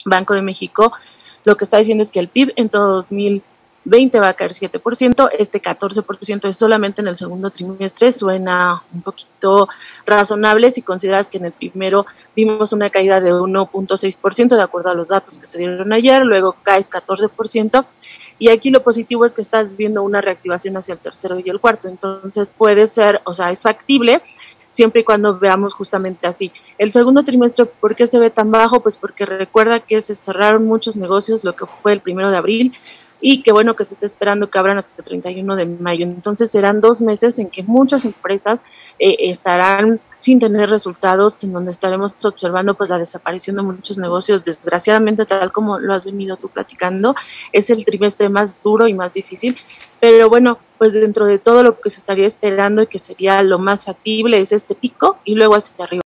Banco de México lo que está diciendo es que el PIB en todo 2020 va a caer 7%, este 14% es solamente en el segundo trimestre, suena un poquito razonable si consideras que en el primero vimos una caída de 1.6% de acuerdo a los datos que se dieron ayer, luego caes 14%, y aquí lo positivo es que estás viendo una reactivación hacia el tercero y el cuarto, entonces puede ser, o sea, es factible, siempre y cuando veamos justamente así. El segundo trimestre, ¿por qué se ve tan bajo? Pues porque recuerda que se cerraron muchos negocios, lo que fue el 1 de abril, y que bueno que se está esperando que abran hasta el 31 de mayo. Entonces serán 2 meses en que muchas empresas estarán sin tener resultados, en donde estaremos observando pues la desaparición de muchos negocios, desgraciadamente, tal como lo has venido tú platicando, es el trimestre más duro y más difícil, pero bueno, pues dentro de todo lo que se estaría esperando y que sería lo más factible es este pico y luego hacia arriba.